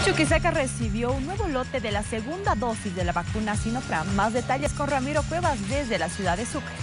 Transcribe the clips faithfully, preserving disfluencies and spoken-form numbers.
Chuquisaca recibió un nuevo lote de la segunda dosis de la vacuna Sinopharm. Más detalles con Ramiro Cuevas desde la ciudad de Sucre.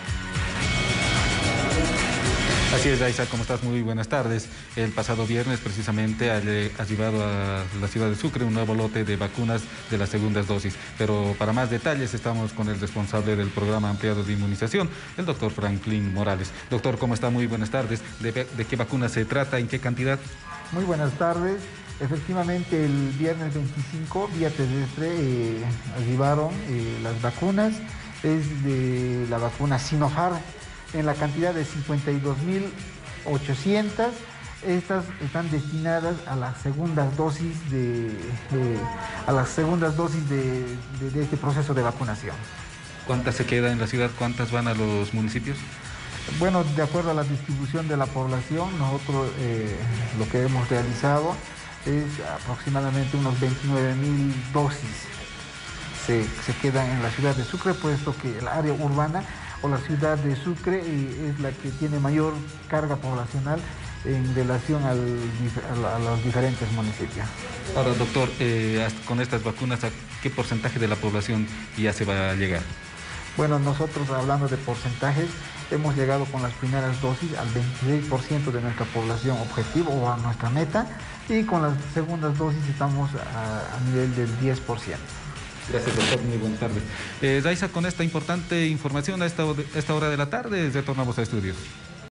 Así es, Daisa, ¿cómo estás? Muy buenas tardes. El pasado viernes, precisamente, ha arribado a la ciudad de Sucre un nuevo lote de vacunas de las segundas dosis. Pero para más detalles estamos con el responsable del programa ampliado de inmunización, el doctor Franklin Morales. Doctor, ¿cómo está? Muy buenas tardes. ¿De, de qué vacuna se trata? ¿En qué cantidad? Muy buenas tardes. Efectivamente, el viernes veinticinco, vía terrestre, eh, arribaron eh, las vacunas. Es de la vacuna Sinopharm en la cantidad de cincuenta y dos mil ochocientas. Estas están destinadas a las segundas dosis de, eh, a las segundas dosis de, de, de este proceso de vacunación. ¿Cuántas se quedan en la ciudad? ¿Cuántas van a los municipios? Bueno, de acuerdo a la distribución de la población, nosotros eh, lo que hemos realizado es aproximadamente unos veintinueve mil dosis se, se quedan en la ciudad de Sucre, puesto que el área urbana o la ciudad de Sucre eh, es la que tiene mayor carga poblacional en relación al, a, a los diferentes municipios. Ahora, doctor, eh, con estas vacunas, ¿a qué porcentaje de la población ya se va a llegar? Bueno, nosotros hablando de porcentajes, hemos llegado con las primeras dosis al veintiséis por ciento de nuestra población objetivo o a nuestra meta, y con las segundas dosis estamos a, a nivel del diez por ciento. Gracias, doctor. Muy buenas tardes. Eh, Daisa, con esta importante información a esta, a esta hora de la tarde, retornamos a estudios.